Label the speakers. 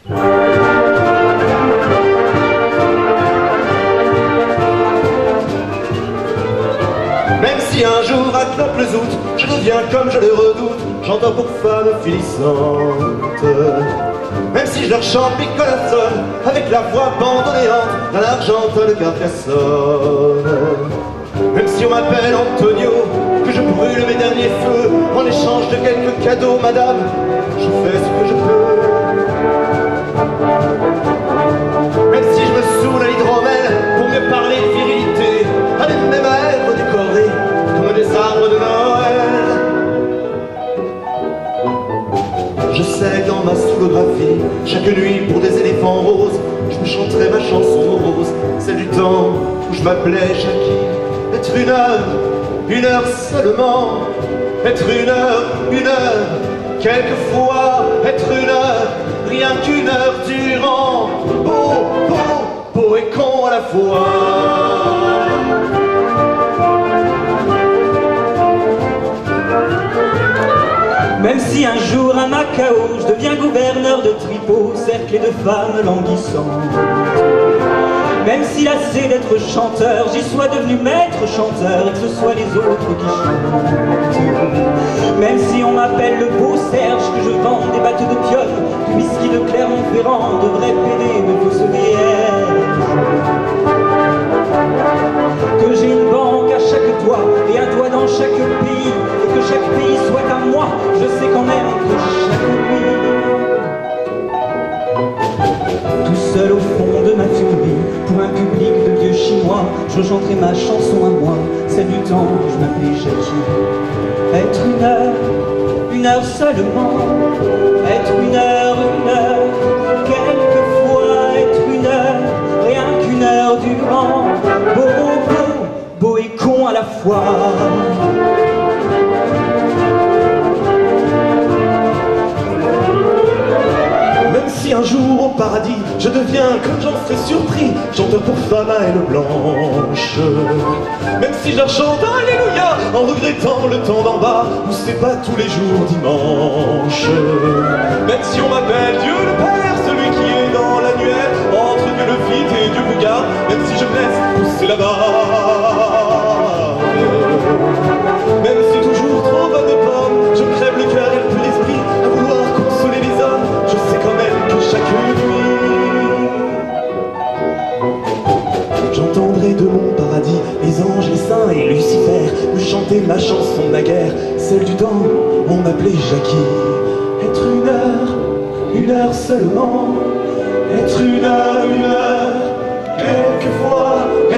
Speaker 1: Même si un jour à Clope-le-Zout, je deviens comme je le redoute, j'entends pour femme finissante. Même si je leur chante Picolassone, avec la voix bandonnéante d'un argentin de Carcassonne. Même si on m'appelle Antonio, que je brûle mes derniers feux, en échange de quelques cadeaux, madame, je fais ce que je peux. Même si je me saoule à l'hydromel pour me parler de virilité, avec mes maîtres décorés comme des arbres de Noël. Je sais que dans ma solographie, chaque nuit pour des éléphants roses, je me chanterai ma chanson rose, celle du temps où je m'appelais Jackie. Être une heure seulement, être une heure, quelquefois être une heure, rien qu'une heure durant, beau et con à la fois.
Speaker 2: Même si un jour à Macao, je deviens gouverneur de Tripot, cerclé de femmes languissantes. Même si lassé d'être chanteur, j'y sois devenu maître chanteur et que ce soit les autres qui chantent. Même si on m'appelle le beau Serge, que je vends des bateaux de piolle, du whisky de Clermont-Ferrand, de vrais PD, de fausses vierges. Que j'ai une banque à chaque doigt et un doigt dans chaque pays, et que chaque pays soit à moi, je sais quand même que chaque nuit, tout seul au fond de ma furie, pour un public de vieux chinois, je chanterai ma chanson à moi, celle du temps où je m'appelais Jackie. Être une heure seulement, être une heure, quelquefois être une heure, rien qu'une heure durant, beau et con à la fois.
Speaker 1: Même si un jour au paradis, je deviens comme j'en serais surpris, chanteur pour femme à aile blanche. Même si je leur chante Alléluia, en regrettant le temps d'en bas, où c'est pas tous les jours dimanche. Même si on m'appelle Dieu le Père, celui qui est dans l'annuaire, entre Dieu le vide et Dieu vous garde, même si je me laisse pousser là-bas. Même si toujours trop bas de pommes, je crève le cœur et le plus l'esprit, à vouloir consoler les hommes, je sais quand même que chaque nuit, j'entendrai de mon paradis les anges, les saints et Lucifer me chanter ma chanson de la guerre, celle du temps où on m'appelait Jackie. Être une heure seulement, être une heure, quelquefois